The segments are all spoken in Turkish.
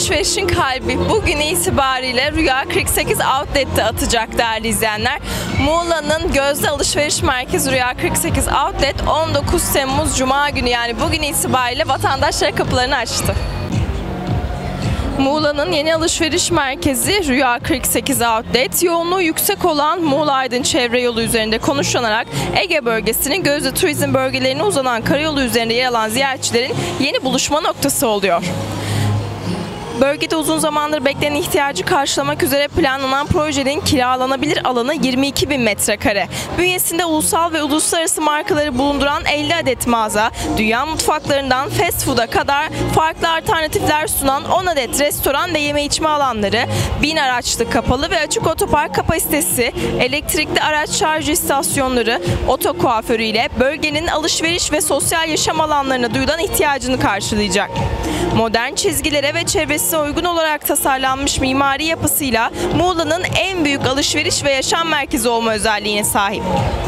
alışverişin kalbi bugün itibariyle Rüya 48 Outlet'te atacak değerli izleyenler. Muğla'nın gözde alışveriş merkezi Rüya 48 Outlet 19 Temmuz Cuma günü, yani bugün itibariyle vatandaşlara kapılarını açtı. Muğla'nın yeni alışveriş merkezi Rüya 48 Outlet, yoğunluğu yüksek olan Muğla-Aydın çevre yolu üzerinde konuşlanarak Ege bölgesinin gözde turizm bölgelerine uzanan karayolu üzerinde yer alan ziyaretçilerin yeni buluşma noktası oluyor. Bölgede uzun zamandır beklenen ihtiyacı karşılamak üzere planlanan projenin kiralanabilir alanı 22.000 metrekare. Bünyesinde ulusal ve uluslararası markaları bulunduran 50 adet mağaza, dünya mutfaklarından fast food'a kadar farklı alternatifler sunan 10 adet restoran ve yeme içme alanları, 1000 araçlı kapalı ve açık otopark kapasitesi, elektrikli araç şarj istasyonları, oto kuaförü ile bölgenin alışveriş ve sosyal yaşam alanlarına duyulan ihtiyacını karşılayacak. Modern çizgilere ve çevresine uygun olarak tasarlanmış mimari yapısıyla Muğla'nın en büyük alışveriş ve yaşam merkezi olma özelliğine sahip.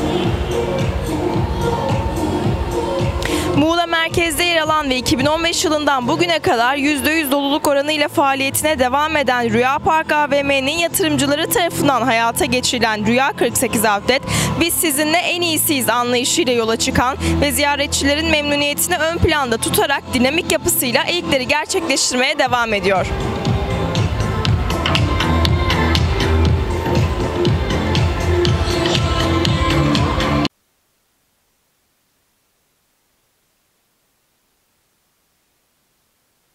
Muğla merkezde yer alan ve 2015 yılından bugüne kadar %100 doluluk oranıyla faaliyetine devam eden Rüya Park AVM'nin yatırımcıları tarafından hayata geçirilen Rüya 48 Outlet, biz sizinle en iyisiyiz anlayışıyla yola çıkan ve ziyaretçilerin memnuniyetini ön planda tutarak dinamik yapısıyla ilkleri gerçekleştirmeye devam ediyor.